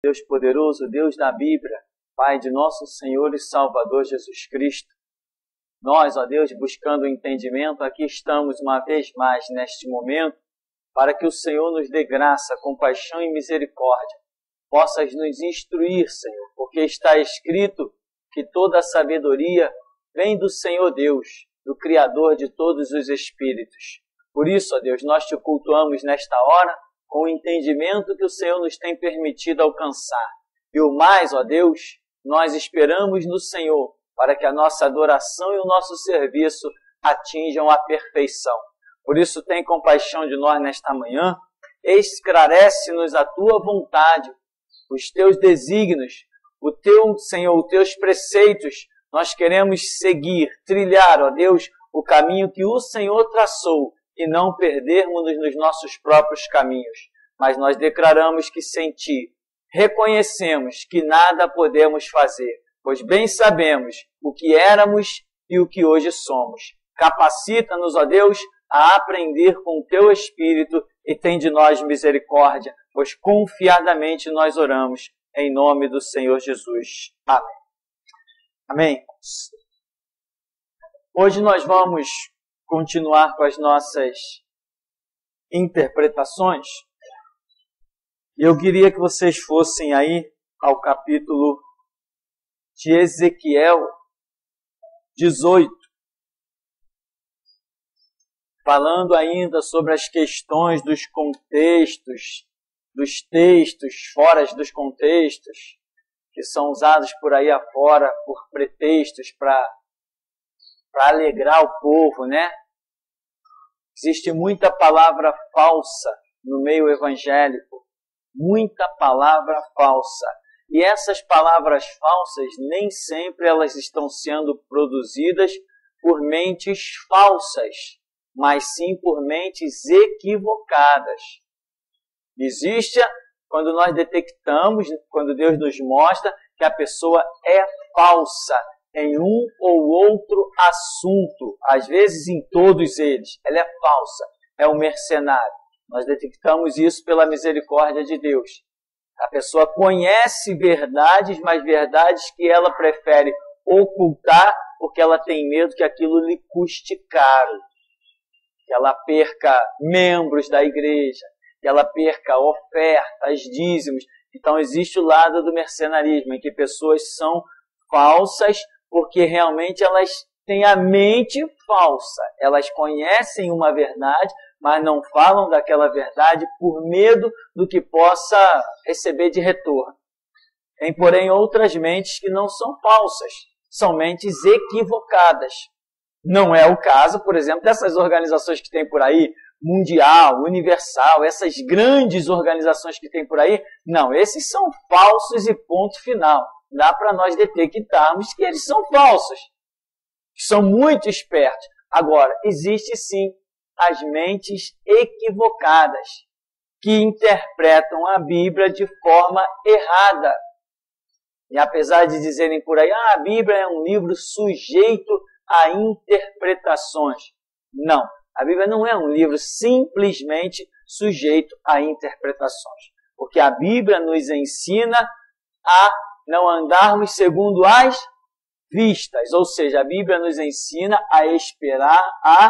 Deus poderoso, Deus da Bíblia, Pai de nosso Senhor e Salvador Jesus Cristo, nós, ó Deus, buscando o entendimento, aqui estamos uma vez mais neste momento, para que o Senhor nos dê graça, compaixão e misericórdia, possas nos instruir, Senhor, porque está escrito que toda a sabedoria vem do Senhor Deus, do Criador de todos os espíritos. Por isso, ó Deus, nós te cultuamos nesta hora, com o entendimento que o Senhor nos tem permitido alcançar. E o mais, ó Deus, nós esperamos no Senhor, para que a nossa adoração e o nosso serviço atinjam a perfeição. Por isso, tem compaixão de nós nesta manhã, esclarece-nos a tua vontade, os teus desígnios, o teu, Senhor, os teus preceitos. Nós queremos seguir, trilhar, ó Deus, o caminho que o Senhor traçou e não perdermos-nos nos nossos próprios caminhos. Mas nós declaramos que sem ti, reconhecemos que nada podemos fazer, pois bem sabemos o que éramos e o que hoje somos. Capacita-nos, ó Deus, a aprender com o teu Espírito e tem de nós misericórdia, pois confiadamente nós oramos em nome do Senhor Jesus. Amém. Amém. Hoje nós vamos continuar com as nossas interpretações. E eu queria que vocês fossem aí ao capítulo de Ezequiel 18, falando ainda sobre as questões dos contextos, dos textos fora dos contextos, que são usados por aí afora por pretextos para alegrar o povo, né? Existe muita palavra falsa no meio evangélico, muita palavra falsa. E essas palavras falsas, nem sempre elas estão sendo produzidas por mentes falsas, mas sim por mentes equivocadas. Existe quando nós detectamos, quando Deus nos mostra que a pessoa é falsa em um ou outro assunto, às vezes em todos eles, ela é falsa, é um mercenário. Nós detectamos isso pela misericórdia de Deus. A pessoa conhece verdades, mas verdades que ela prefere ocultar porque ela tem medo que aquilo lhe custe caro. Que ela perca membros da igreja, que ela perca ofertas, dízimos. Então existe o lado do mercenarismo, em que pessoas são falsas porque realmente elas têm a mente falsa. Elas conhecem uma verdade, mas não falam daquela verdade por medo do que possa receber de retorno. Tem, porém, outras mentes que não são falsas, são mentes equivocadas. Não é o caso, por exemplo, dessas organizações que tem por aí, Mundial, Universal, essas grandes organizações que tem por aí. Não, esses são falsos e ponto final. Dá para nós detectarmos que eles são falsos, que são muito espertos. Agora, existe sim as mentes equivocadas, que interpretam a Bíblia de forma errada. E apesar de dizerem por aí, a Bíblia é um livro sujeito a interpretações. Não, a Bíblia não é um livro simplesmente sujeito a interpretações. Porque a Bíblia nos ensina a não andarmos segundo as vistas. Ou seja, a Bíblia nos ensina a esperar a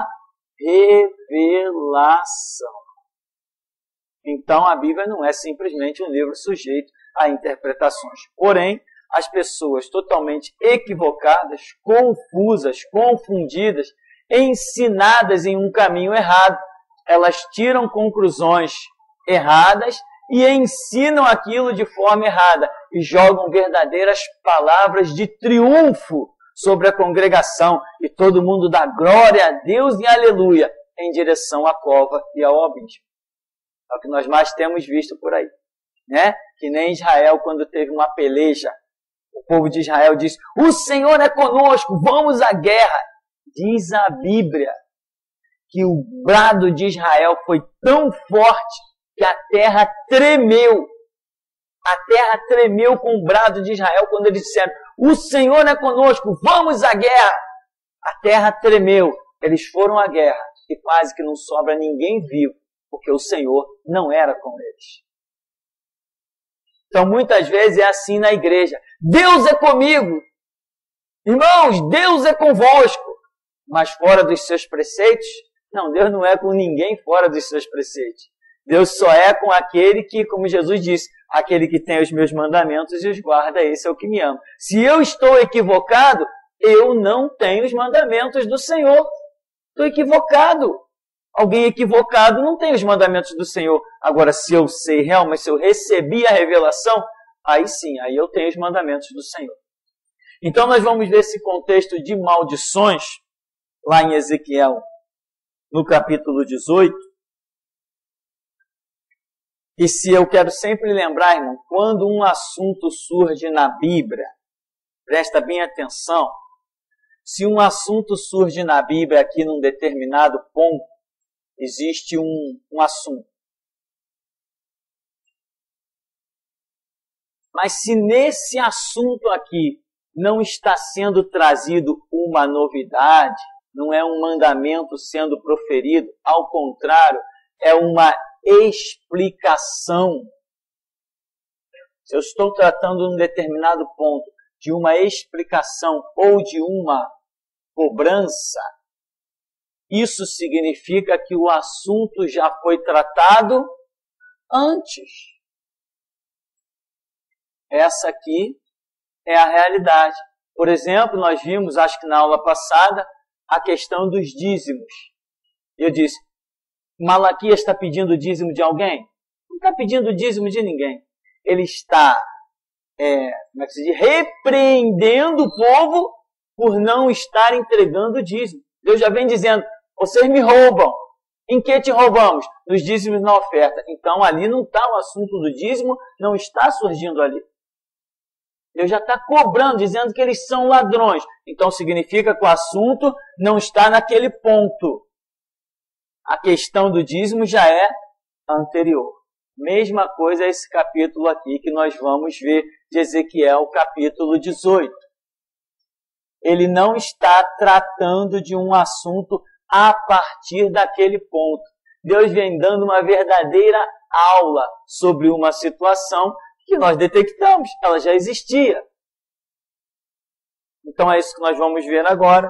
revelação. Então, a Bíblia não é simplesmente um livro sujeito a interpretações. Porém, as pessoas totalmente equivocadas, confusas, confundidas, ensinadas em um caminho errado, elas tiram conclusões erradas e ensinam aquilo de forma errada e jogam verdadeiras palavras de triunfo sobre a congregação e todo mundo dá glória a Deus e aleluia em direção à cova e ao abismo. É o que nós mais temos visto por aí, né? Que nem Israel, quando teve uma peleja, o povo de Israel disse, o Senhor é conosco, vamos à guerra. Diz a Bíblia que o brado de Israel foi tão forte que a terra tremeu. A terra tremeu com o brado de Israel quando eles disseram, o Senhor é conosco, vamos à guerra. A terra tremeu, eles foram à guerra e quase que não sobra ninguém vivo, porque o Senhor não era com eles. Então, muitas vezes é assim na igreja. Deus é comigo. Irmãos, Deus é convosco. Mas fora dos seus preceitos? Não, Deus não é com ninguém fora dos seus preceitos. Deus só é com aquele que, como Jesus disse, aquele que tem os meus mandamentos e os guarda, esse é o que me ama. Se eu estou equivocado, eu não tenho os mandamentos do Senhor. Estou equivocado. Alguém equivocado não tem os mandamentos do Senhor. Agora, se eu sei realmente, se eu recebi a revelação, aí sim, aí eu tenho os mandamentos do Senhor. Então nós vamos ver esse contexto de maldições, lá em Ezequiel, no capítulo 18. E se eu quero sempre lembrar, irmão, quando um assunto surge na Bíblia, presta bem atenção, se um assunto surge na Bíblia aqui num determinado ponto, existe um assunto. Mas se nesse assunto aqui não está sendo trazido uma novidade, não é um mandamento sendo proferido, ao contrário, é uma explicação. Se eu estou tratando num determinado ponto de uma explicação ou de uma cobrança, isso significa que o assunto já foi tratado antes. Essa aqui é a realidade. Por exemplo, nós vimos, acho que na aula passada, a questão dos dízimos. Eu disse, Malaquias está pedindo dízimo de alguém? Não está pedindo dízimo de ninguém. Ele está repreendendo o povo por não estar entregando dízimo. Deus já vem dizendo, vocês me roubam. Em que te roubamos? Nos dízimos na oferta. Então ali não está o assunto do dízimo, não está surgindo ali. Deus já está cobrando, dizendo que eles são ladrões. Então significa que o assunto não está naquele ponto. A questão do dízimo já é anterior. Mesma coisa esse capítulo aqui que nós vamos ver de Ezequiel, capítulo 18. Ele não está tratando de um assunto a partir daquele ponto. Deus vem dando uma verdadeira aula sobre uma situação que nós detectamos, ela já existia. Então é isso que nós vamos ver agora.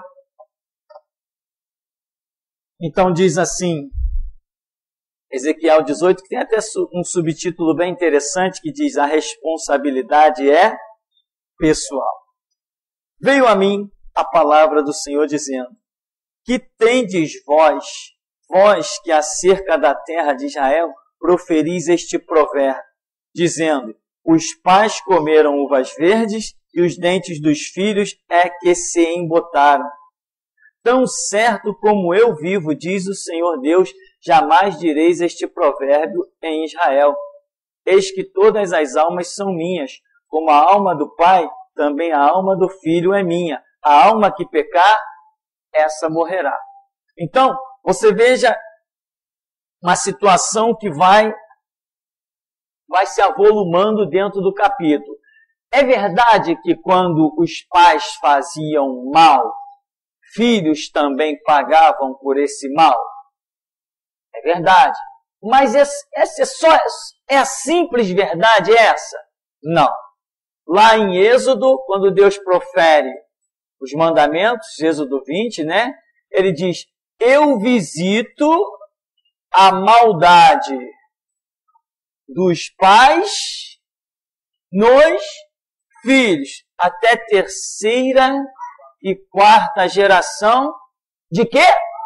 Então diz assim, Ezequiel 18, que tem até um subtítulo bem interessante, que diz, a responsabilidade é pessoal. Veio a mim a palavra do Senhor dizendo, que tendes vós que acerca da terra de Israel, proferis este provérbio, dizendo, os pais comeram uvas verdes e os dentes dos filhos é que se embotaram. Tão certo como eu vivo, diz o Senhor Deus, jamais direis este provérbio em Israel. Eis que todas as almas são minhas, como a alma do pai, também a alma do filho é minha. A alma que pecar, essa morrerá. Então, você veja uma situação que vai se avolumando dentro do capítulo. É verdade que quando os pais faziam mal, filhos também pagavam por esse mal? É verdade. Mas é a simples verdade essa? Não. Lá em Êxodo, quando Deus profere os mandamentos, Êxodo 20, né? Ele diz, eu visito a maldade dos pais nos filhos, até terceira e quarta geração de quê?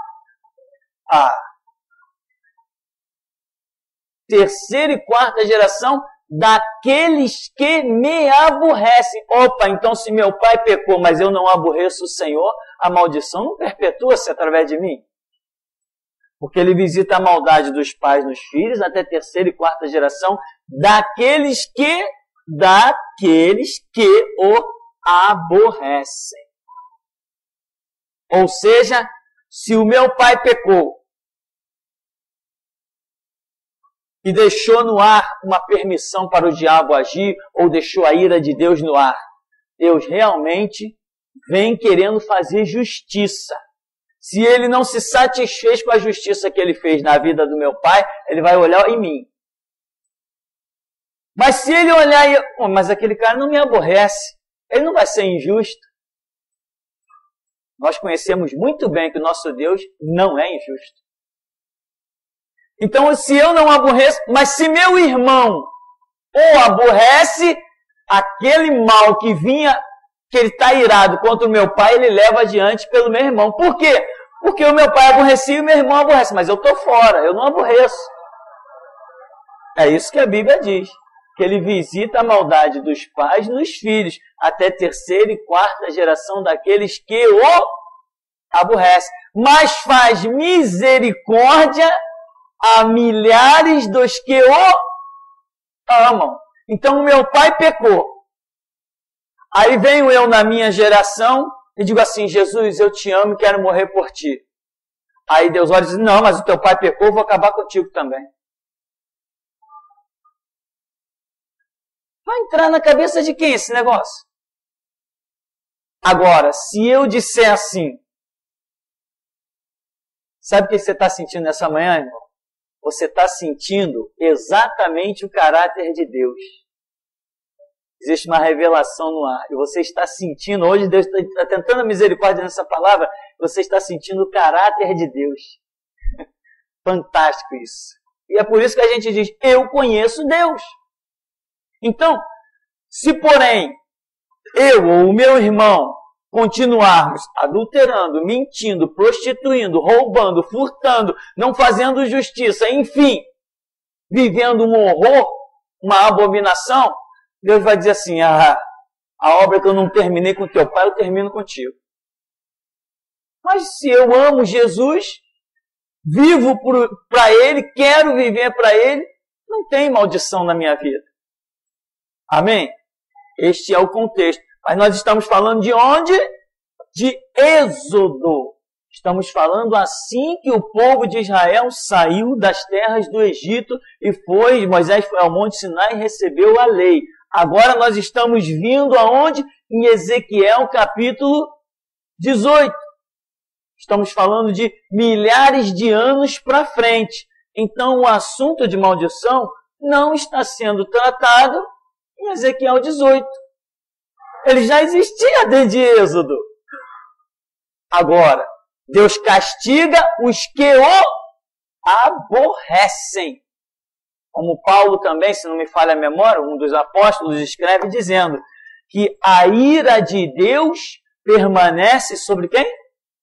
Terceira e quarta geração daqueles que me aborrecem. Opa, então se meu pai pecou, mas eu não aborreço o Senhor, a maldição não perpetua-se através de mim. Porque ele visita a maldade dos pais nos filhos, até terceira e quarta geração, daqueles que o aborrecem. Ou seja, se o meu pai pecou e deixou no ar uma permissão para o diabo agir, ou deixou a ira de Deus no ar, Deus realmente vem querendo fazer justiça. Se ele não se satisfez com a justiça que ele fez na vida do meu pai, ele vai olhar em mim. Mas se ele olhar e... Oh, mas aquele cara não me aborrece. Ele não vai ser injusto. Nós conhecemos muito bem que o nosso Deus não é injusto. Então, se eu não aborreço, mas se meu irmão ou aborrece, aquele mal que vinha, que ele está irado contra o meu pai, ele leva adiante pelo meu irmão. Por quê? Porque o meu pai aborrecia e o meu irmão aborrece. Mas eu estou fora, eu não aborreço. É isso que a Bíblia diz. Que ele visita a maldade dos pais nos filhos, até terceira e quarta geração daqueles que o aborrecem. Mas faz misericórdia a milhares dos que o amam. Então o meu pai pecou. Aí venho eu na minha geração e digo assim: Jesus, eu te amo e quero morrer por ti. Aí Deus olha e diz: não, mas o teu pai pecou, eu vou acabar contigo também. Vai entrar na cabeça de quem esse negócio? Agora, se eu disser assim, sabe o que você está sentindo nessa manhã, irmão? Você está sentindo exatamente o caráter de Deus. Existe uma revelação no ar. E você está sentindo, hoje Deus está tentando a misericórdia nessa palavra, você está sentindo o caráter de Deus. Fantástico isso. E é por isso que a gente diz: eu conheço Deus. Então, se porém eu ou o meu irmão continuarmos adulterando, mentindo, prostituindo, roubando, furtando, não fazendo justiça, enfim, vivendo um horror, uma abominação, Deus vai dizer assim: a obra que eu não terminei com teu pai, eu termino contigo. Mas se eu amo Jesus, vivo para Ele, quero viver para Ele, não tem maldição na minha vida. Amém? Este é o contexto. Mas nós estamos falando de onde? De Êxodo. Estamos falando assim que o povo de Israel saiu das terras do Egito e Moisés foi ao Monte Sinai e recebeu a lei. Agora nós estamos vindo aonde? Em Ezequiel capítulo 18. Estamos falando de milhares de anos para frente. Então o assunto de maldição não está sendo tratado em Ezequiel 18. Ele já existia desde Êxodo. Agora, Deus castiga os que o aborrecem. Como Paulo também, se não me falha a memória, um dos apóstolos escreve dizendo que a ira de Deus permanece sobre quem?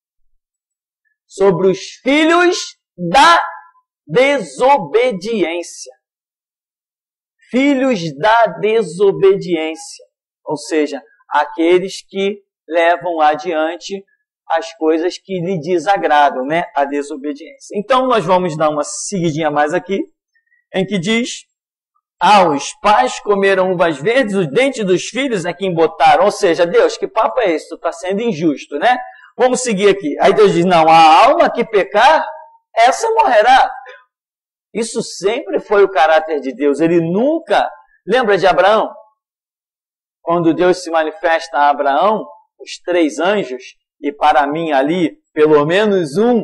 Sobre os filhos da desobediência. Filhos da desobediência. Ou seja, aqueles que levam adiante as coisas que lhe desagradam, né? A desobediência. Então, nós vamos dar uma seguidinha mais aqui, em que diz: os pais comeram uvas verdes, os dentes dos filhos é que embotaram. Ou seja, Deus, que papo é esse? Tu está sendo injusto, né? Vamos seguir aqui. Aí Deus diz: não, a alma que pecar, essa morrerá. Isso sempre foi o caráter de Deus. Ele nunca... Lembra de Abraão? Quando Deus se manifesta a Abraão, os 3 anjos, e para mim ali, pelo menos um,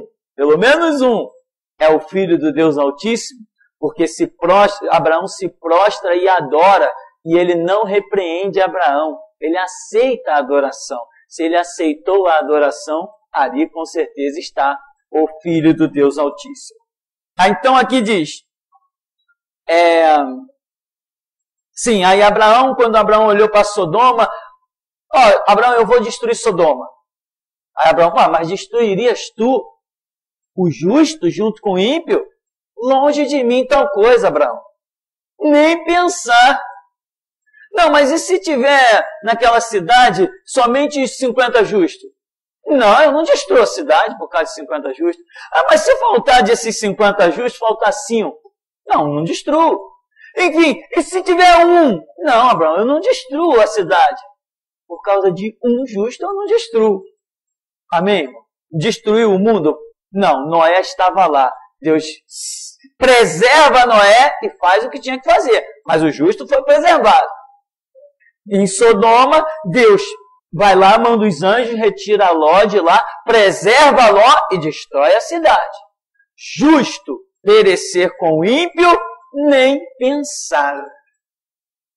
é o Filho do Deus Altíssimo, porque Abraão se prostra e adora, e ele não repreende Abraão, ele aceita a adoração. Se ele aceitou a adoração, ali com certeza está o Filho do Deus Altíssimo. Então aqui diz, sim, aí Abraão, quando Abraão olhou para Sodoma, Abraão, eu vou destruir Sodoma. Aí Abraão, mas destruirias tu o justo junto com o ímpio? Longe de mim tal coisa, Abraão. Nem pensar. Não, mas e se tiver naquela cidade somente 50 justos? Não, eu não destruo a cidade por causa de 50 justos. Mas se faltar desses 50 justos, faltar 5? Não destruo. Enfim, e se tiver 1? Não, Abraão, eu não destruo a cidade. Por causa de 1 justo, eu não destruo. Amém? Destruiu o mundo? Não, Noé estava lá. Deus preserva Noé e faz o que tinha que fazer. Mas o justo foi preservado. Em Sodoma, Deus vai lá, manda os anjos, retira Ló de lá, preserva Ló e destrói a cidade. Justo perecer com o ímpio, nem pensar.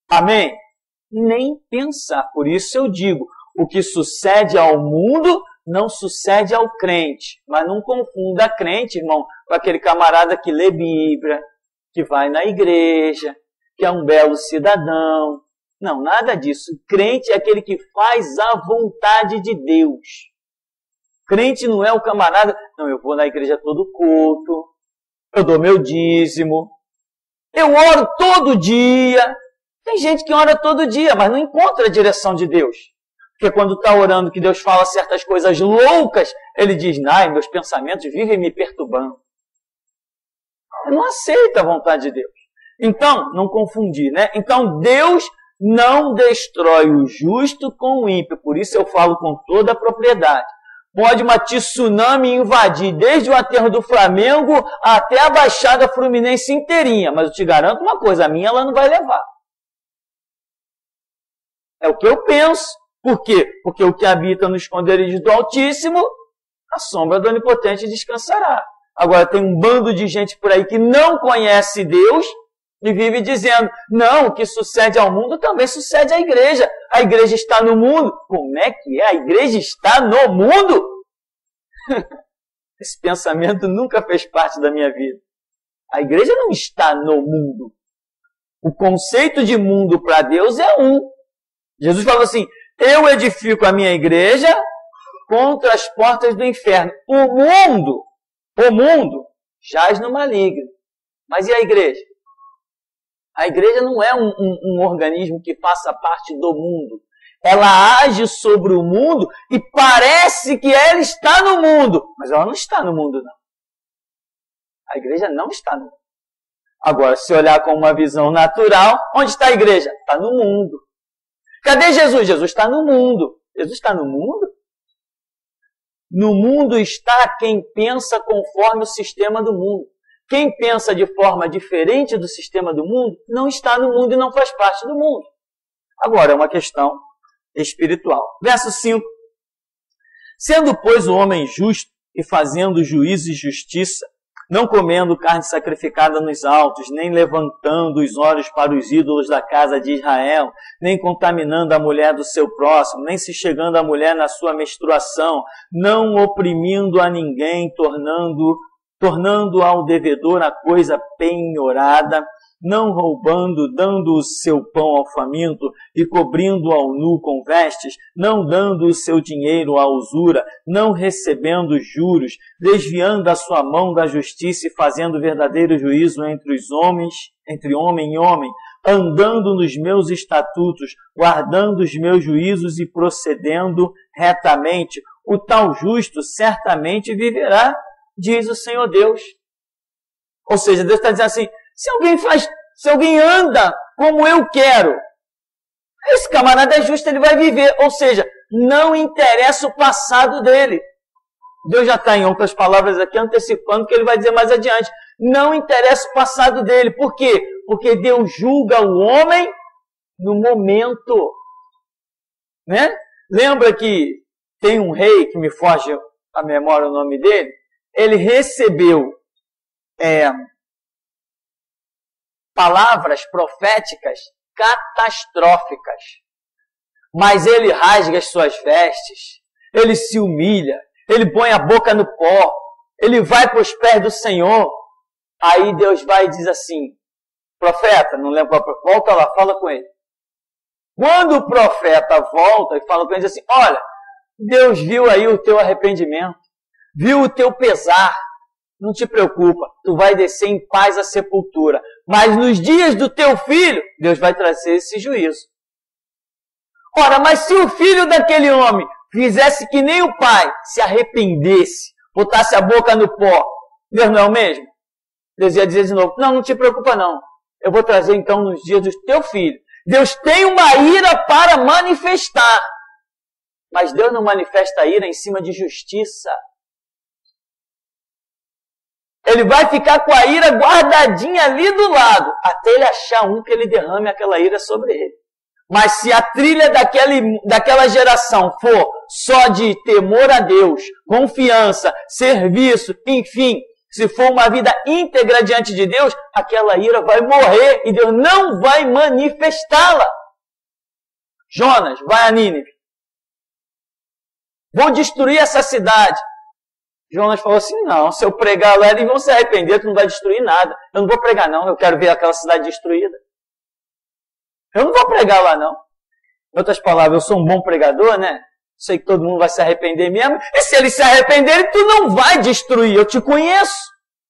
Amém? Nem pensar. Por isso eu digo, o que sucede ao mundo não sucede ao crente. Mas não confunda crente, irmão, com aquele camarada que lê Bíblia, que vai na igreja, que é um belo cidadão. Não, nada disso. Crente é aquele que faz a vontade de Deus. Crente não é o camarada, não, eu vou na igreja todo culto, eu dou meu dízimo, eu oro todo dia. Tem gente que ora todo dia, mas não encontra a direção de Deus. Porque quando está orando que Deus fala certas coisas loucas, ele diz, meus pensamentos vivem me perturbando. Ele não aceita a vontade de Deus. Então, não confundir, né? Então, Deus não destrói o justo com o ímpio. Por isso eu falo com toda a propriedade. Pode uma tsunami invadir desde o aterro do Flamengo até a Baixada Fluminense inteirinha. Mas eu te garanto uma coisa, a minha ela não vai levar. É o que eu penso. Por quê? Porque o que habita no esconderijo do Altíssimo, a sombra do Onipotente descansará. Agora tem um bando de gente por aí que não conhece Deus e vive dizendo, não, o que sucede ao mundo também sucede à igreja. A igreja está no mundo. Como é que é? A igreja está no mundo? Esse pensamento nunca fez parte da minha vida. A igreja não está no mundo. O conceito de mundo para Deus é um. Jesus falou assim, eu edifico a minha igreja contra as portas do inferno. O mundo jaz no maligno. Mas e a igreja? A igreja não é um organismo que faça parte do mundo. Ela age sobre o mundo e parece que ela está no mundo. Mas ela não está no mundo, não. A igreja não está no mundo. Agora, se olhar com uma visão natural, onde está a igreja? Está no mundo. Cadê Jesus? Jesus está no mundo. Jesus está no mundo? No mundo está quem pensa conforme o sistema do mundo. Quem pensa de forma diferente do sistema do mundo, não está no mundo e não faz parte do mundo. Agora, é uma questão espiritual. Verso 5. Sendo, pois, o homem justo e fazendo juízo e justiça, não comendo carne sacrificada nos altos, nem levantando os olhos para os ídolos da casa de Israel, nem contaminando a mulher do seu próximo, nem se chegando à mulher na sua menstruação, não oprimindo a ninguém, tornando ao devedor a coisa penhorada, não roubando, dando o seu pão ao faminto e cobrindo ao nu com vestes, não dando o seu dinheiro à usura, não recebendo juros, desviando a sua mão da justiça e fazendo verdadeiro juízo entre os homens, entre homem e homem, andando nos meus estatutos, guardando os meus juízos e procedendo retamente, o tal justo certamente viverá, diz o Senhor Deus. Ou seja, Deus está dizendo assim, se alguém anda como eu quero, esse camarada é justo, ele vai viver. Ou seja, não interessa o passado dele. Deus já está, em outras palavras aqui, antecipando o que ele vai dizer mais adiante. Não interessa o passado dele. Por quê? Porque Deus julga o homem no momento. Né? Lembra que tem um rei, que me foge a memória o nome dele, ele recebeu palavras proféticas catastróficas. Mas ele rasga as suas vestes, ele se humilha, ele põe a boca no pó, ele vai para os pés do Senhor. Aí Deus vai e diz assim, profeta, não lembro, volta lá, fala com ele. Quando o profeta volta e fala com ele, diz assim, olha, Deus viu aí o teu arrependimento, viu o teu pesar, não te preocupa, tu vai descer em paz à sepultura. Mas nos dias do teu filho, Deus vai trazer esse juízo. Ora, mas se o filho daquele homem fizesse que nem o pai, se arrependesse, botasse a boca no pó, Deus não é o mesmo? Deus ia dizer de novo, não te preocupa não, eu vou trazer então nos dias do teu filho. Deus tem uma ira para manifestar, mas Deus não manifesta a ira em cima de justiça. Ele vai ficar com a ira guardadinha ali do lado, até ele achar um que ele derrame aquela ira sobre ele. Mas se a trilha daquela geração for só de temor a Deus, confiança, serviço, enfim, se for uma vida íntegra diante de Deus, aquela ira vai morrer e Deus não vai manifestá-la. Jonas, vai a Nínive. Vou destruir essa cidade. Jonas falou assim, não, se eu pregar lá, eles vão se arrepender, tu não vai destruir nada. Eu não vou pregar não, eu quero ver aquela cidade destruída. Eu não vou pregar lá não. Em outras palavras, eu sou um bom pregador, né? Sei que todo mundo vai se arrepender mesmo. E se eles se arrependerem, tu não vai destruir, eu te conheço.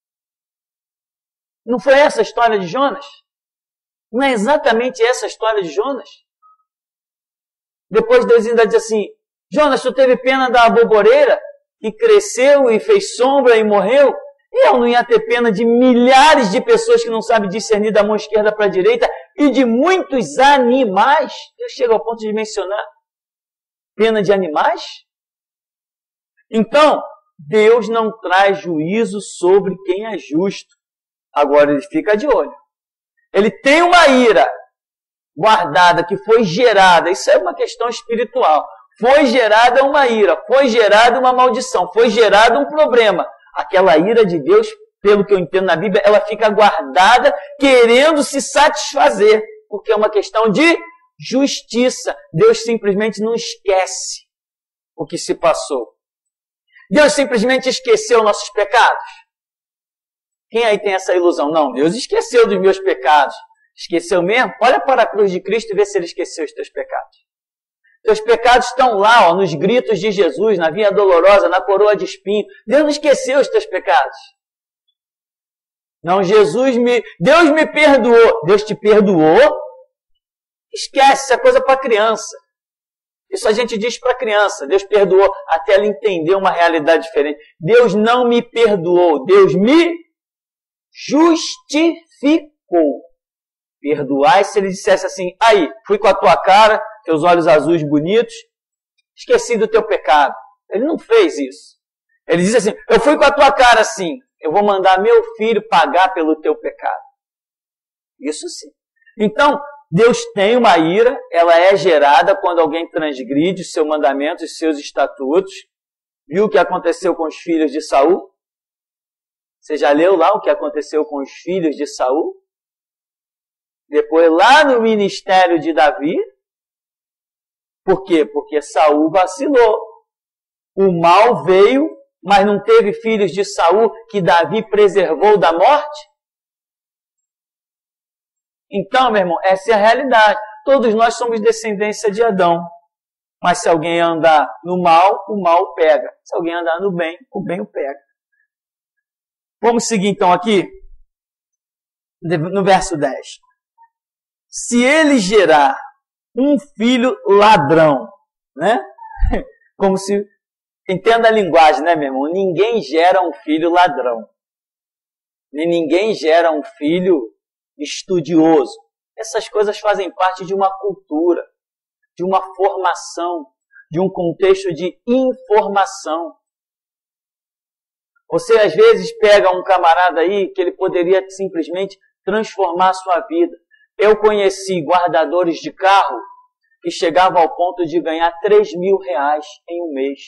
Não foi essa a história de Jonas? Não é exatamente essa a história de Jonas? Depois Deus ainda diz assim, Jonas, tu teve pena da aboboreira, que cresceu e fez sombra e morreu? E eu não ia ter pena de milhares de pessoas que não sabem discernir da mão esquerda para a direita e de muitos animais? Deus chega ao ponto de mencionar pena de animais? Então, Deus não traz juízo sobre quem é justo. Agora ele fica de olho. Ele tem uma ira guardada que foi gerada. Isso é uma questão espiritual. Foi gerada uma ira, foi gerada uma maldição, foi gerado um problema. Aquela ira de Deus, pelo que eu entendo na Bíblia, ela fica guardada querendo se satisfazer, porque é uma questão de justiça. Deus simplesmente não esquece o que se passou. Deus simplesmente esqueceu nossos pecados. Quem aí tem essa ilusão? Não, Deus esqueceu dos meus pecados. Esqueceu mesmo? Olha para a cruz de Cristo e vê se Ele esqueceu os teus pecados. Teus pecados estão lá, ó, nos gritos de Jesus, na via dolorosa, na coroa de espinho. Deus não esqueceu os teus pecados. Não, Deus me perdoou. Deus te perdoou? Esquece, isso é coisa para criança. Isso a gente diz para criança. Deus perdoou até ela entender uma realidade diferente. Deus não me perdoou. Deus me justificou. Perdoar se ele dissesse assim, aí, fui com a tua cara, teus olhos azuis bonitos, esqueci do teu pecado. Ele não fez isso. Ele diz assim, eu fui com a tua cara assim, eu vou mandar meu filho pagar pelo teu pecado. Isso sim. Então, Deus tem uma ira, ela é gerada quando alguém transgride os seus mandamentos, os seus estatutos. Viu o que aconteceu com os filhos de Saul? Você já leu lá o que aconteceu com os filhos de Saul? Depois lá no ministério de Davi. Por quê? Porque Saul vacilou. O mal veio, mas não teve filhos de Saul que Davi preservou da morte? Então, meu irmão, essa é a realidade. Todos nós somos descendência de Adão. Mas se alguém andar no mal, o mal o pega. Se alguém andar no bem, o bem o pega. Vamos seguir então aqui, no verso 10. Se ele gerar um filho ladrão, né? Como se... Entenda a linguagem, né, meu irmão? Ninguém gera um filho ladrão. Nem ninguém gera um filho estudioso. Essas coisas fazem parte de uma cultura, de uma formação, de um contexto de informação. Você às vezes pega um camarada aí que ele poderia simplesmente transformar a sua vida. Eu conheci guardadores de carro que chegavam ao ponto de ganhar R$3.000 em um mês.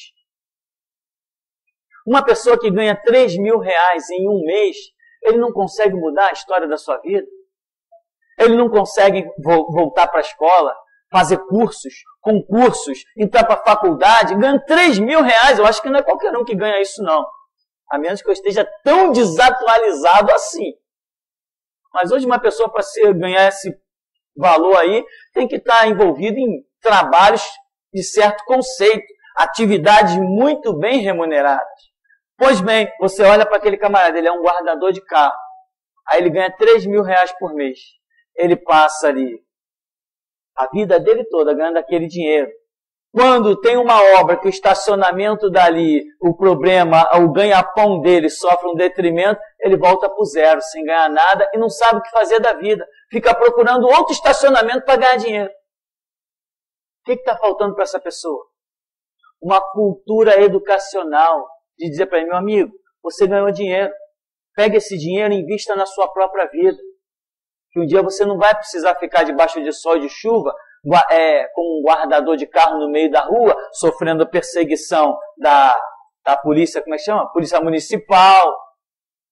Uma pessoa que ganha R$3.000 em um mês, ele não consegue mudar a história da sua vida? Ele não consegue voltar para a escola, fazer cursos, concursos, entrar para a faculdade, ganhando R$3.000. Eu acho que não é qualquer um que ganha isso, não. A menos que eu esteja tão desatualizado assim. Mas hoje uma pessoa, para ganhar esse valor aí, tem que estar envolvido em trabalhos de certo conceito, atividades muito bem remuneradas. Pois bem, você olha para aquele camarada, ele é um guardador de carro. Aí ele ganha R$3.000 por mês. Ele passa ali a vida dele toda ganhando aquele dinheiro. Quando tem uma obra que o estacionamento dali, o problema, o ganha-pão dele sofre um detrimento, ele volta para o zero, sem ganhar nada e não sabe o que fazer da vida. Fica procurando outro estacionamento para ganhar dinheiro. O que está faltando para essa pessoa? Uma cultura educacional de dizer para ele, meu amigo, você ganhou dinheiro, pega esse dinheiro e invista na sua própria vida. Que um dia você não vai precisar ficar debaixo de sol e de chuva, como um guardador de carro no meio da rua, sofrendo perseguição da polícia, como é que chama? Polícia municipal.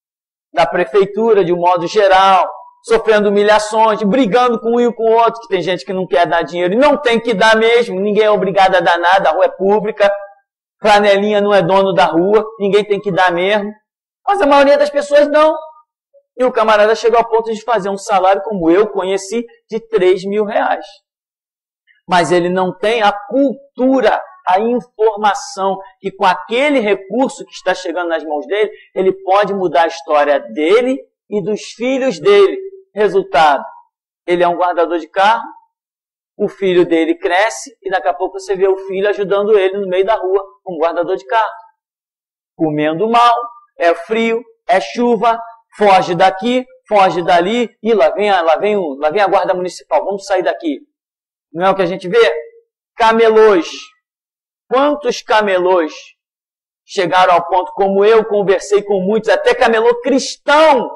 da prefeitura, de um modo geral, sofrendo humilhações, brigando com um e com o outro, que tem gente que não quer dar dinheiro e não tem que dar mesmo, ninguém é obrigado a dar nada, a rua é pública, flanelinha não é dono da rua, ninguém tem que dar mesmo. Mas a maioria das pessoas não. E o camarada chegou ao ponto de fazer um salário, como eu conheci, de 3 mil reais. Mas ele não tem a cultura, a informação, que com aquele recurso que está chegando nas mãos dele, ele pode mudar a história dele e dos filhos dele. Resultado, ele é um guardador de carro, o filho dele cresce e daqui a pouco você vê o filho ajudando ele no meio da rua, como guardador de carro. Comendo mal, é frio, é chuva, foge daqui, foge dali, e lá vem a guarda municipal, vamos sair daqui. Não é o que a gente vê? Camelôs. Quantos camelôs chegaram ao ponto, como eu conversei com muitos, até camelô cristão,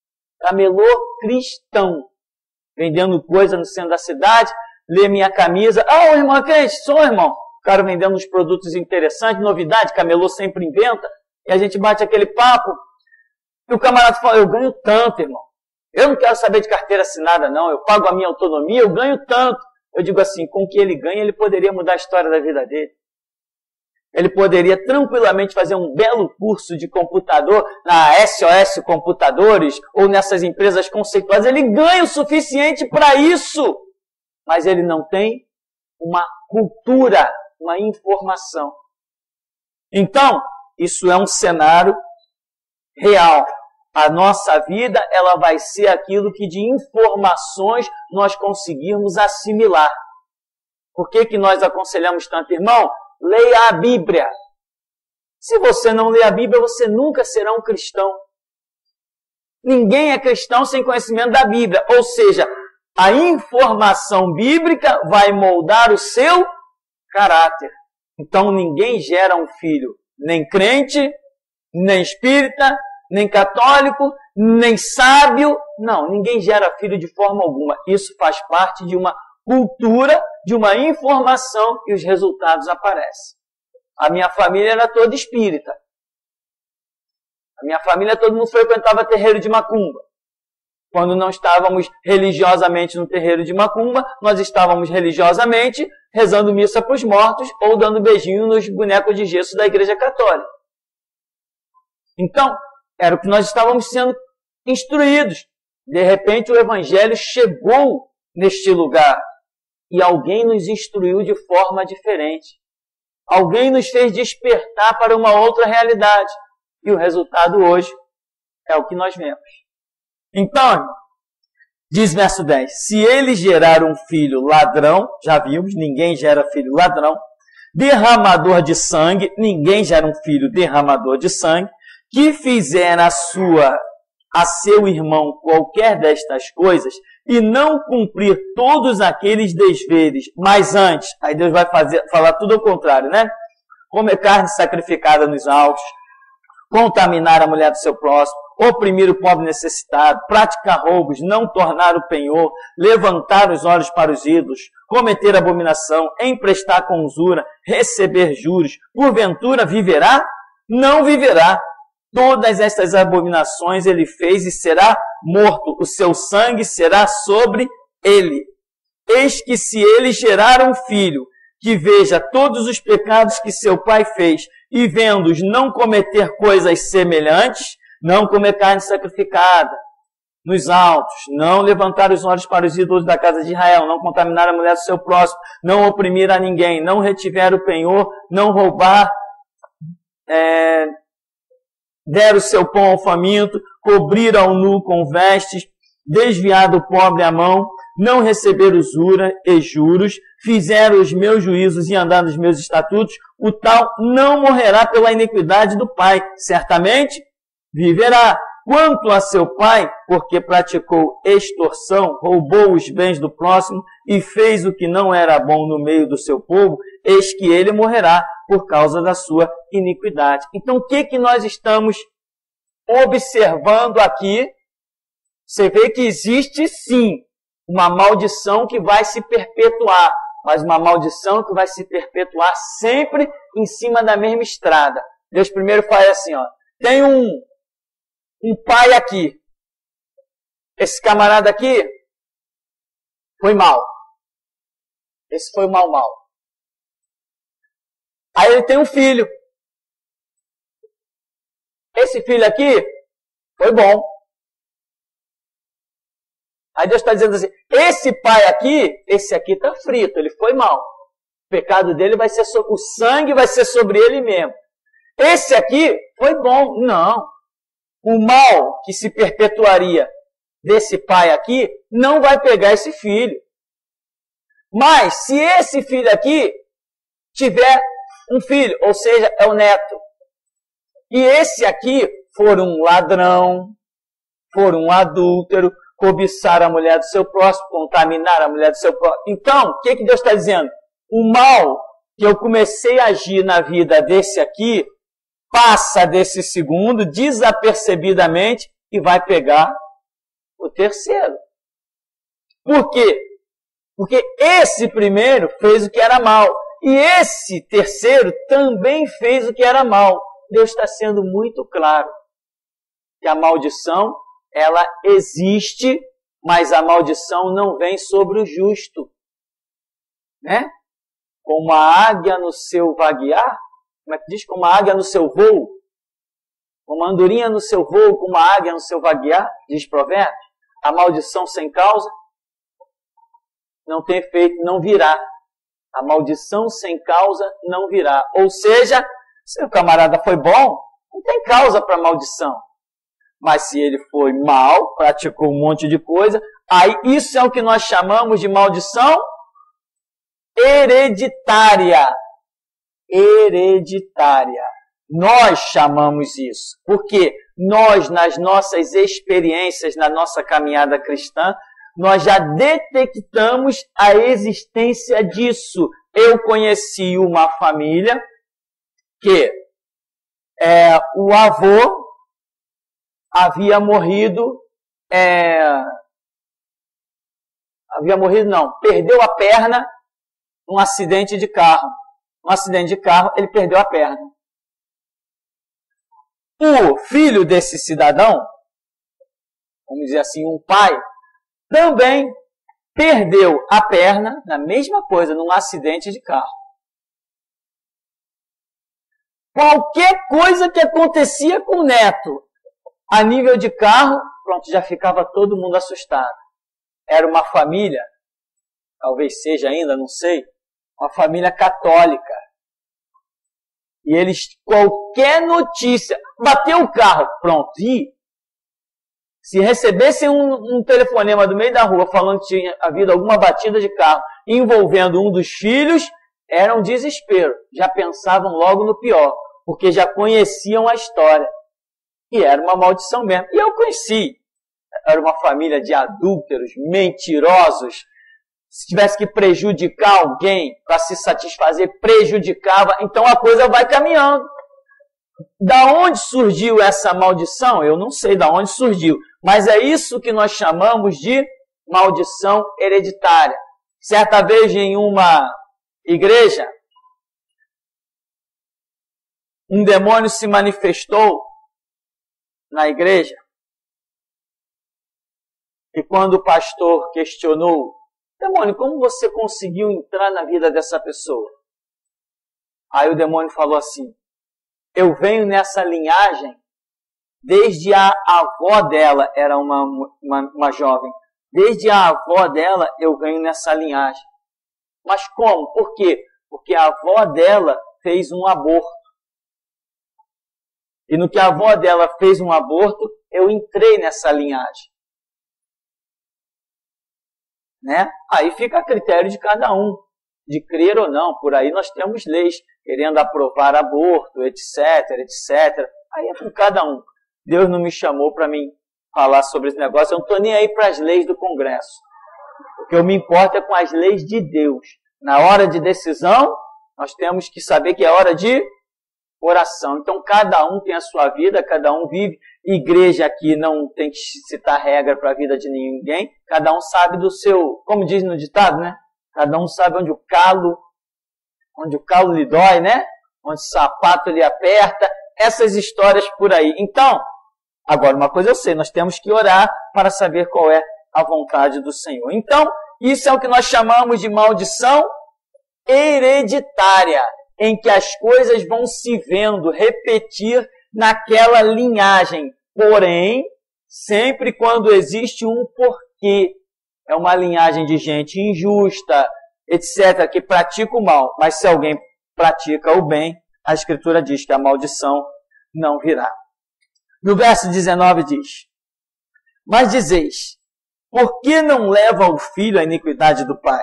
vendendo coisa no centro da cidade, lê minha camisa, o irmão é crente, sou irmão. O cara vendendo uns produtos interessantes, novidade, camelô sempre inventa, e a gente bate aquele papo, e o camarada fala, eu ganho tanto, irmão. Eu não quero saber de carteira assinada, não, eu pago a minha autonomia, eu ganho tanto. Eu digo assim, com o que ele ganha, ele poderia mudar a história da vida dele. Ele poderia tranquilamente fazer um belo curso de computador na SOS Computadores ou nessas empresas conceituadas. Ele ganha o suficiente para isso, mas ele não tem uma cultura, uma informação. Então, isso é um cenário real. A nossa vida, ela vai ser aquilo que de informações nós conseguirmos assimilar. Por que nós aconselhamos tanto, irmão? Leia a Bíblia. Se você não ler a Bíblia, você nunca será um cristão. Ninguém é cristão sem conhecimento da Bíblia. Ou seja, a informação bíblica vai moldar o seu caráter. Então ninguém gera um filho, nem crente, nem espírita, nem católico, nem sábio. Não, ninguém gera filho de forma alguma. Isso faz parte de uma cultura, de uma informação e os resultados aparecem. A minha família era toda espírita. A minha família, todo mundo frequentava terreiro de macumba. Quando não estávamos religiosamente no terreiro de macumba, nós estávamos religiosamente rezando missa para os mortos ou dando beijinho nos bonecos de gesso da Igreja Católica. Então, era o que nós estávamos sendo instruídos. De repente, o Evangelho chegou neste lugar e alguém nos instruiu de forma diferente. Alguém nos fez despertar para uma outra realidade. E o resultado hoje é o que nós vemos. Então, diz verso 10, se ele gerar um filho ladrão, já vimos, ninguém gera filho ladrão, derramador de sangue, ninguém gera um filho derramador de sangue, que fizer a seu irmão qualquer destas coisas e não cumprir todos aqueles deveres, mas antes, aí Deus vai falar tudo ao contrário, né? Comer carne sacrificada nos altos, contaminar a mulher do seu próximo, oprimir o pobre necessitado, praticar roubos, não tornar o penhor, levantar os olhos para os ídolos, cometer abominação, emprestar com usura, receber juros, porventura viverá? Não viverá. Todas estas abominações ele fez e será morto, o seu sangue será sobre ele. Eis que se ele gerar um filho, que veja todos os pecados que seu pai fez, e vendo-os não cometer coisas semelhantes, não comer carne sacrificada nos altos, não levantar os olhos para os ídolos da casa de Israel, não contaminar a mulher do seu próximo, não oprimir a ninguém, não retiver o penhor, não roubar, der o seu pão ao faminto, cobrir ao nu com vestes, desviar do pobre a mão, não receber usura e juros, fizer os meus juízos e andar nos meus estatutos, o tal não morrerá pela iniquidade do pai, certamente viverá. Quanto a seu pai, porque praticou extorsão, roubou os bens do próximo e fez o que não era bom no meio do seu povo, eis que ele morrerá por causa da sua iniquidade. Então, o que nós estamos observando aqui? Você vê que existe sim uma maldição que vai se perpetuar, mas uma maldição que vai se perpetuar sempre em cima da mesma estrada. Deus primeiro faz assim, ó, tem um pai aqui. Esse camarada aqui foi mal. Esse foi o mal. Aí ele tem um filho. Esse filho aqui foi bom. Aí Deus está dizendo assim, esse pai aqui, esse aqui está frito, ele foi mal. O pecado dele vai ser sobre, o sangue vai ser sobre ele mesmo. Esse aqui foi bom. Não. O mal que se perpetuaria desse pai aqui não vai pegar esse filho. Mas se esse filho aqui tiver um filho, ou seja, é o neto, e esse aqui for um ladrão, for um adúltero, cobiçar a mulher do seu próximo, contaminar a mulher do seu próximo. Então, o que Deus está dizendo? O mal que eu comecei a agir na vida desse aqui, passa desse segundo desapercebidamente e vai pegar o terceiro. Por quê? Porque esse primeiro fez o que era mal. E esse terceiro também fez o que era mal. Deus está sendo muito claro que a maldição, ela existe, mas a maldição não vem sobre o justo. Né? Como a águia no seu vaguear, como é que diz? Como a águia no seu voo, como a andorinha no seu voo, como a águia no seu vaguear, diz Provérbios, a maldição sem causa não tem efeito, não virá. A maldição sem causa não virá. Ou seja, se o camarada foi bom, não tem causa para maldição. Mas se ele foi mal, praticou um monte de coisa, aí isso é o que nós chamamos de maldição hereditária. Hereditária. Nós chamamos isso. Porque nós, nas nossas experiências, na nossa caminhada cristã, nós já detectamos a existência disso. Eu conheci uma família que o avô havia morrido, perdeu a perna num acidente de carro. Um acidente de carro, ele perdeu a perna. O filho desse cidadão, vamos dizer assim, um pai, também perdeu a perna, na mesma coisa, num acidente de carro. Qualquer coisa que acontecia com o neto, a nível de carro, pronto, já ficava todo mundo assustado. Era uma família, talvez seja ainda, não sei, uma família católica. E eles, qualquer notícia, bateu o carro, pronto, e se recebessem um telefonema do meio da rua falando que tinha havido alguma batida de carro envolvendo um dos filhos, era um desespero. Já pensavam logo no pior, porque já conheciam a história. E era uma maldição mesmo. E eu conheci. Era uma família de adúlteros, mentirosos. Se tivesse que prejudicar alguém para se satisfazer, prejudicava. Então a coisa vai caminhando. Da onde surgiu essa maldição? Eu não sei da onde surgiu. Mas é isso que nós chamamos de maldição hereditária. Certa vez em uma igreja, um demônio se manifestou na igreja. E quando o pastor questionou, demônio, como você conseguiu entrar na vida dessa pessoa? Aí o demônio falou assim, eu venho nessa linhagem desde a avó dela, era uma jovem, desde a avó dela eu venho nessa linhagem. Mas como? Por quê? Porque a avó dela fez um aborto. E no que a avó dela fez um aborto, eu entrei nessa linhagem. Né? Aí fica a critério de cada um, de crer ou não. Por aí nós temos leis querendo aprovar aborto, etc, etc. Aí é com cada um. Deus não me chamou para mim falar sobre esse negócio. Eu não estou nem aí para as leis do Congresso. O que eu me importo é com as leis de Deus. Na hora de decisão, nós temos que saber que é hora de oração. Então, cada um tem a sua vida, cada um vive. Igreja aqui não tem que citar regra para a vida de ninguém. Cada um sabe do seu, como diz no ditado, né? Cada um sabe onde o calo lhe dói, né? Onde o sapato lhe aperta. Essas histórias por aí. Então, Agora, uma coisa eu sei, nós temos que orar para saber qual é a vontade do Senhor. Então, isso é o que nós chamamos de maldição hereditária, em que as coisas vão se vendo repetir naquela linhagem. Porém, sempre quando existe um porquê. É uma linhagem de gente injusta, etc., que pratica o mal. Mas se alguém pratica o bem, a Escritura diz que a maldição não virá. No verso 19 diz: mas dizeis, por que não leva o filho à iniquidade do pai?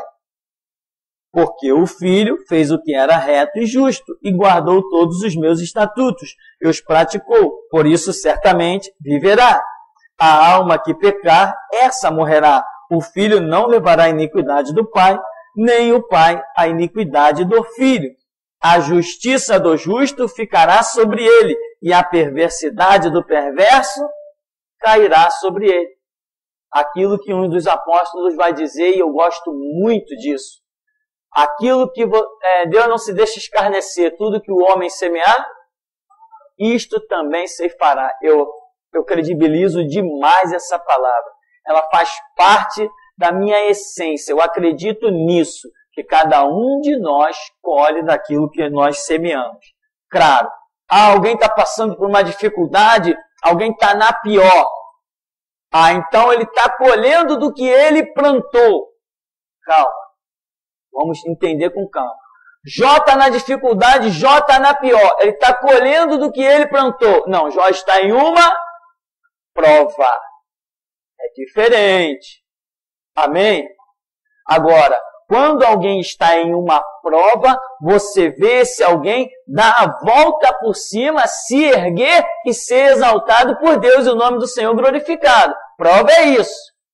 Porque o filho fez o que era reto e justo, e guardou todos os meus estatutos, e os praticou, por isso certamente viverá. A alma que pecar, essa morrerá. O filho não levará a iniquidade do pai, nem o pai a iniquidade do filho. A justiça do justo ficará sobre ele, e a perversidade do perverso cairá sobre ele. Aquilo que um dos apóstolos vai dizer, e eu gosto muito disso. Aquilo que Deus não se deixa escarnecer, tudo que o homem semear, isto também se fará. Eu credibilizo demais essa palavra. Ela faz parte da minha essência. Eu acredito nisso, que cada um de nós colhe daquilo que nós semeamos. Claro, alguém está passando por uma dificuldade, alguém está na pior. Então ele está colhendo do que ele plantou. Calma, vamos entender com calma. Jó está na dificuldade, Jó está na pior. Ele está colhendo do que ele plantou. Não, Jó está em uma prova. É diferente. Amém? Agora, quando alguém está em uma prova, você vê esse alguém dar a volta por cima, se erguer e ser exaltado por Deus e o nome do Senhor glorificado. Prova é isso.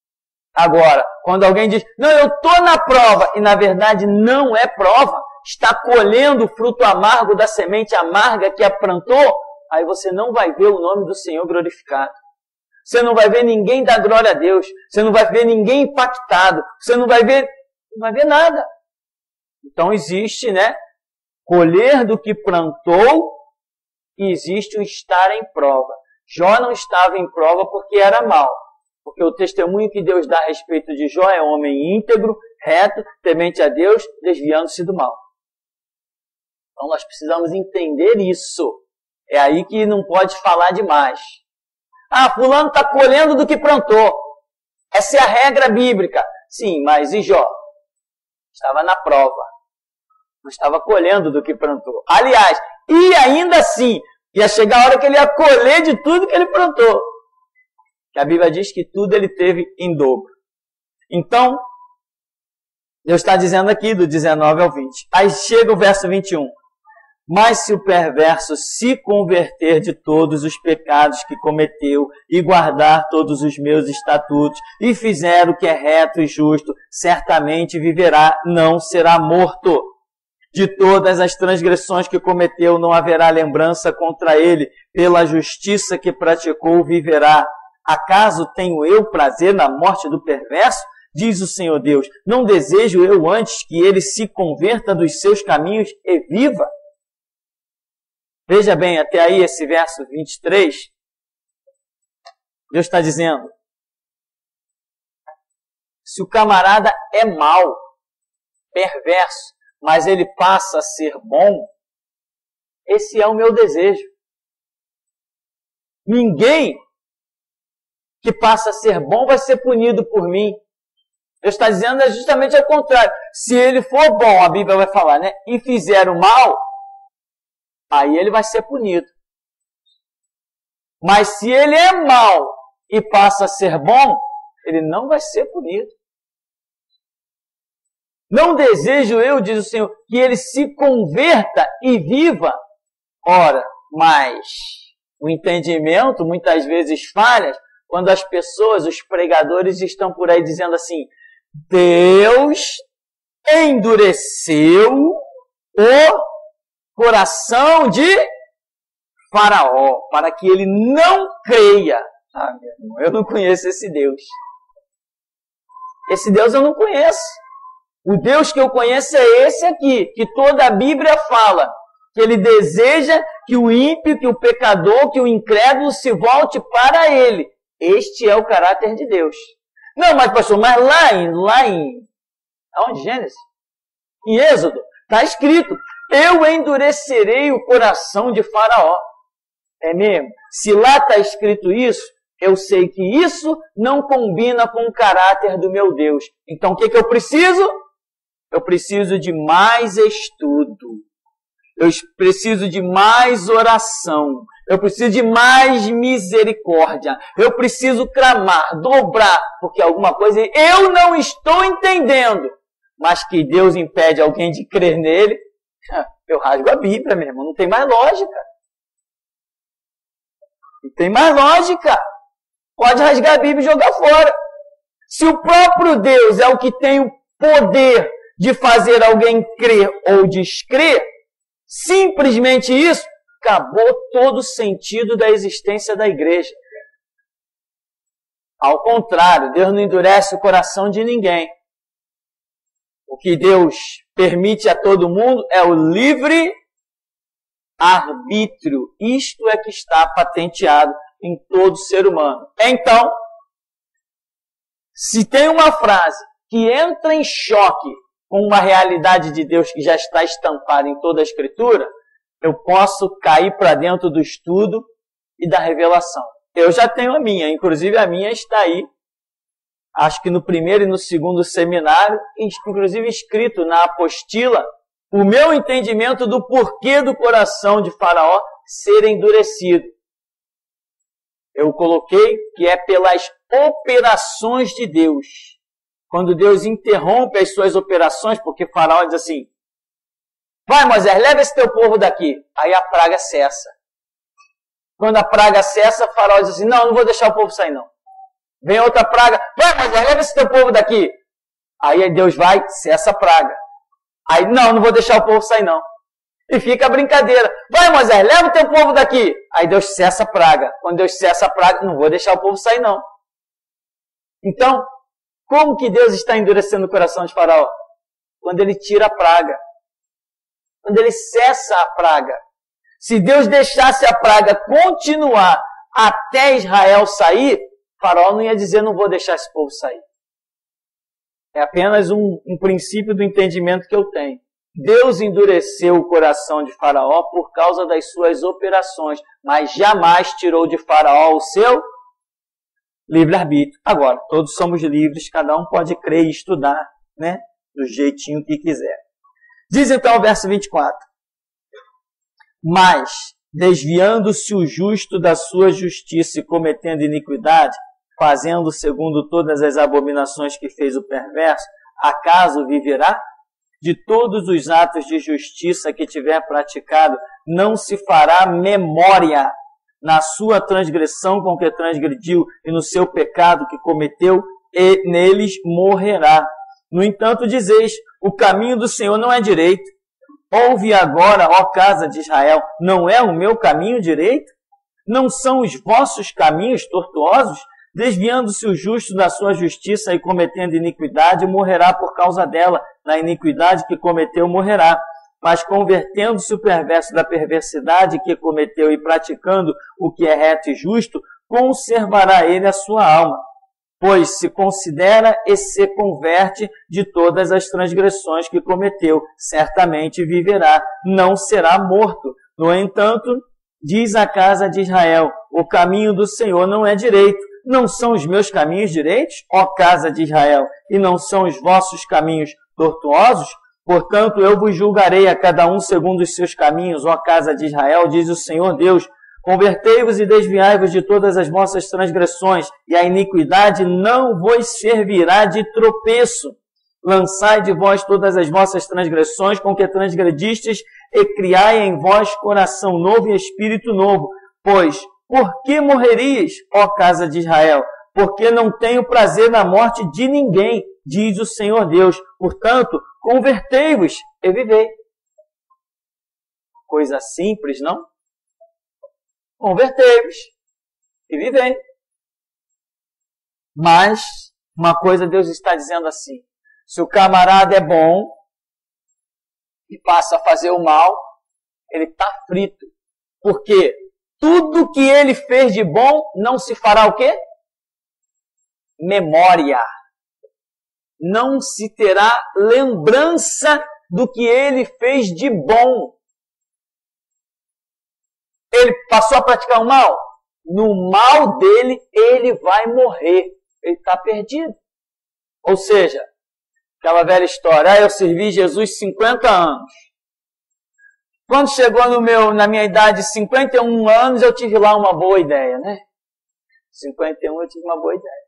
Agora, quando alguém diz, não, eu estou na prova, e na verdade não é prova, está colhendo o fruto amargo da semente amarga que a plantou, aí você não vai ver o nome do Senhor glorificado. Você não vai ver ninguém dar glória a Deus. Você não vai ver ninguém impactado. Você não vai ver nada. Então existe, colher do que plantou e existe o estar em prova. Jó não estava em prova porque era mau. Porque o testemunho que Deus dá a respeito de Jó é homem íntegro, reto, temente a Deus, desviando-se do mal. Então nós precisamos entender isso. É aí que não pode falar demais. Fulano está colhendo do que plantou. Essa é a regra bíblica. Sim, mas e Jó? Estava na prova. Não estava colhendo do que plantou. Aliás, e ainda assim, ia chegar a hora que ele ia colher de tudo que ele plantou. Que a Bíblia diz que tudo ele teve em dobro. Então, Deus está dizendo aqui do 19 ao 20. Aí chega o verso 21. Mas se o perverso se converter de todos os pecados que cometeu e guardar todos os meus estatutos e fizer o que é reto e justo, certamente viverá, não será morto. De todas as transgressões que cometeu, não haverá lembrança contra ele. Pela justiça que praticou, viverá. Acaso tenho eu prazer na morte do perverso? Diz o Senhor Deus. Não desejo eu antes que ele se converta dos seus caminhos e viva? Veja bem, até aí esse verso 23, Deus está dizendo, se o camarada é mau, perverso, mas ele passa a ser bom, esse é o meu desejo. Ninguém que passa a ser bom vai ser punido por mim. Deus está dizendo justamente ao contrário. Se ele for bom, a Bíblia vai falar, e fizer o mal, aí ele vai ser punido. Mas se ele é mau e passa a ser bom, ele não vai ser punido. Não desejo eu, diz o Senhor, que ele se converta e viva. Ora, mas o entendimento muitas vezes falha quando as pessoas, os pregadores, estão por aí dizendo assim, Deus endureceu o coração de Faraó, para que ele não creia. Meu irmão, eu não conheço esse Deus. Esse Deus eu não conheço. O Deus que eu conheço é esse aqui, que toda a Bíblia fala. que ele deseja que o ímpio, que o pecador, que o incrédulo se volte para ele. Este é o caráter de Deus. Não, mas pastor, mas lá em aonde? Gênesis? Em Êxodo, está escrito, eu endurecerei o coração de Faraó. É mesmo? Se lá está escrito isso, eu sei que isso não combina com o caráter do meu Deus. Então o que eu preciso? Eu preciso de mais estudo. Eu preciso de mais oração. Eu preciso de mais misericórdia. Eu preciso clamar, dobrar, porque alguma coisa eu não estou entendendo. Mas que Deus impede alguém de crer nele, eu rasgo a Bíblia, meu irmão. Não tem mais lógica. Não tem mais lógica. Pode rasgar a Bíblia e jogar fora. Se o próprio Deus é o que tem o poder de fazer alguém crer ou descrer, simplesmente isso, acabou todo o sentido da existência da igreja. Ao contrário, Deus não endurece o coração de ninguém. O que Deus permite a todo mundo é o livre arbítrio. Isto é que está patenteado em todo ser humano. Então, se tem uma frase que entra em choque com uma realidade de Deus que já está estampada em toda a Escritura, eu posso cair para dentro do estudo e da revelação. Eu já tenho a minha, inclusive a minha está aí, acho que no primeiro e no segundo seminário, inclusive escrito na apostila, o meu entendimento do porquê do coração de Faraó ser endurecido. Eu coloquei que é pelas operações de Deus. Quando Deus interrompe as suas operações, porque Faraó diz assim, vai Moisés, leva esse teu povo daqui. Aí a praga cessa. Quando a praga cessa, Faraó diz assim, não vou deixar o povo sair não. Vem outra praga, vai Moisés, leva esse teu povo daqui. Aí Deus vai, cessa a praga. Aí não vou deixar o povo sair não. E fica a brincadeira. Vai Moisés, leva o teu povo daqui. Aí Deus cessa a praga. Quando Deus cessa a praga, não vou deixar o povo sair não. Então, como que Deus está endurecendo o coração de Faraó? Quando ele tira a praga. Quando ele cessa a praga. Se Deus deixasse a praga continuar até Israel sair, Faraó não ia dizer, não vou deixar esse povo sair. É apenas um princípio do entendimento que eu tenho. Deus endureceu o coração de Faraó por causa das suas operações, mas jamais tirou de Faraó o seu livre-arbítrio. Agora, todos somos livres, cada um pode crer e estudar, né? Do jeitinho que quiser. Diz então o verso 24. Mas, desviando-se o justo da sua justiça e cometendo iniquidade, fazendo segundo todas as abominações que fez o perverso, acaso viverá? De todos os atos de justiça que tiver praticado, não se fará memória na sua transgressão com que transgrediu e no seu pecado que cometeu, e neles morrerá. No entanto, dizeis, o caminho do Senhor não é direito. Ouve agora, ó casa de Israel, não é o meu caminho direito? Não são os vossos caminhos tortuosos? Desviando-se o justo da sua justiça e cometendo iniquidade, morrerá por causa dela. Na iniquidade que cometeu, morrerá. Mas convertendo-se o perverso da perversidade que cometeu e praticando o que é reto e justo, conservará ele a sua alma. Pois se considera e se converte de todas as transgressões que cometeu, certamente viverá, não será morto. No entanto, diz a casa de Israel, o caminho do Senhor não é direito. Não são os meus caminhos direitos, ó casa de Israel, e não são os vossos caminhos tortuosos? Portanto, eu vos julgarei a cada um segundo os seus caminhos, ó casa de Israel, diz o Senhor Deus. Convertei-vos e desviai-vos de todas as vossas transgressões, e a iniquidade não vos servirá de tropeço. Lançai de vós todas as vossas transgressões com que transgredistes, e criai em vós coração novo e espírito novo. Pois, por que morrerias, ó casa de Israel? Porque não tenho prazer na morte de ninguém, diz o Senhor Deus. Portanto, convertei-vos e vivei. Coisa simples, não? Convertei-vos e vivei. Mas, uma coisa Deus está dizendo assim, se o camarada é bom e passa a fazer o mal, ele está frito. Porque tudo que ele fez de bom não se fará o quê? Memória. Não se terá lembrança do que ele fez de bom. Ele passou a praticar o mal? No mal dele, ele vai morrer. Ele está perdido. Ou seja, aquela velha história, eu servi Jesus 50 anos. Quando chegou na minha idade, 51 anos, eu tive lá uma boa ideia, né? 51 eu tive uma boa ideia.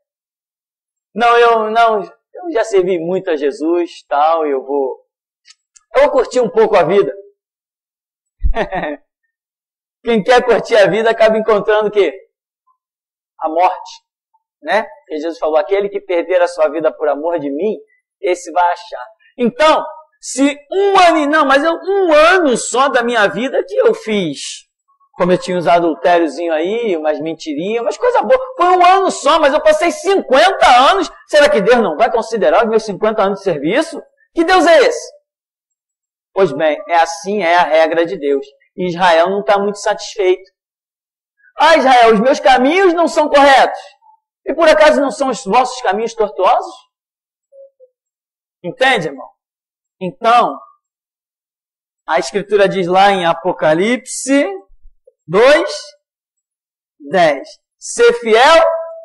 Eu já servi muito a Jesus, tal, eu vou curtir um pouco a vida. Quem quer curtir a vida acaba encontrando o quê? A morte, né? Porque Jesus falou, aquele que perder a sua vida por amor de mim, esse vai achar. Então, se um ano só da minha vida que eu fiz, cometi uns adultériozinhos aí, umas mentirinhas, umas coisas boas. Foi um ano só, mas eu passei 50 anos. Será que Deus não vai considerar os meus 50 anos de serviço? Que Deus é esse? Pois bem, é a regra de Deus. E Israel não está muito satisfeito. Ah, Israel, os meus caminhos não são corretos. E por acaso não são os vossos caminhos tortuosos? Entende, irmão? Então, a Escritura diz lá em Apocalipse 2:10. Ser fiel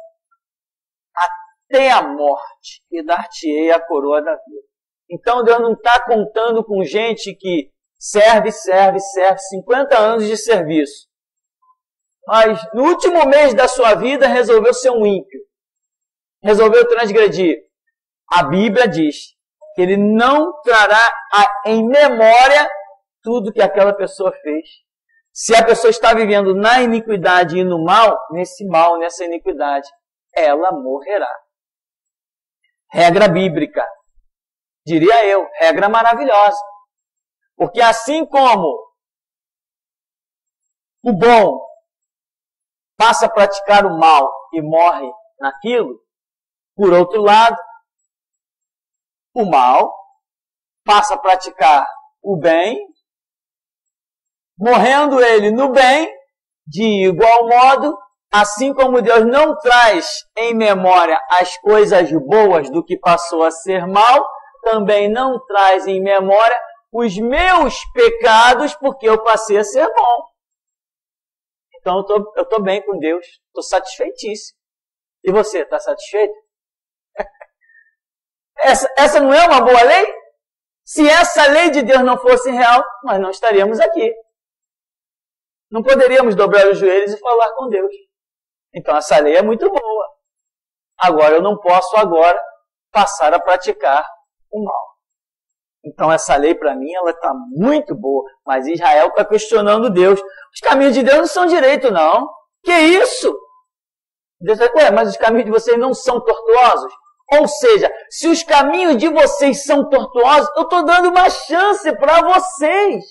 até a morte e dar-te-ei a coroa da vida. Então Deus não está contando com gente que serve 50 anos de serviço. Mas no último mês da sua vida resolveu ser um ímpio. Resolveu transgredir. A Bíblia diz que ele não trará em memória tudo que aquela pessoa fez. Se a pessoa está vivendo na iniquidade e no mal, nessa iniquidade, ela morrerá. Regra bíblica. Diria eu, regra maravilhosa. Porque assim como o bom passa a praticar o mal e morre naquilo, por outro lado, o mal passa a praticar o bem, morrendo ele no bem, de igual modo, assim como Deus não traz em memória as coisas boas do que passou a ser mal, também não traz em memória os meus pecados, porque eu passei a ser bom. Então eu estou bem com Deus, estou satisfeitíssimo. E você, está satisfeito? Essa não é uma boa lei? Se essa lei de Deus não fosse real, nós não estaríamos aqui. Não poderíamos dobrar os joelhos e falar com Deus. Então essa lei é muito boa. Agora eu não posso passar a praticar o mal. Então essa lei para mim ela está muito boa. Mas Israel está questionando Deus. Os caminhos de Deus não são direito não. Que isso? Deus vai, mas os caminhos de vocês não são tortuosos? Ou seja, se os caminhos de vocês são tortuosos, eu estou dando uma chance para vocês.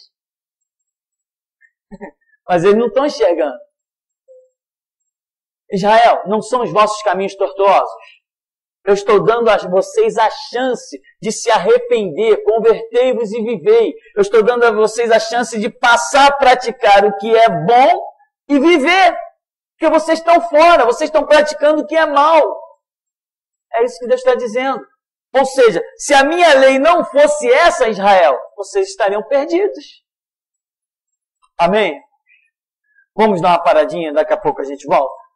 Mas eles não estão enxergando. Israel, não são os vossos caminhos tortuosos? Eu estou dando a vocês a chance de se arrepender, convertei-vos e vivei. Eu estou dando a vocês a chance de passar a praticar o que é bom e viver. Porque vocês estão fora, vocês estão praticando o que é mal. É isso que Deus está dizendo. Ou seja, se a minha lei não fosse essa, Israel, vocês estariam perdidos. Amém? Vamos dar uma paradinha, daqui a pouco a gente volta.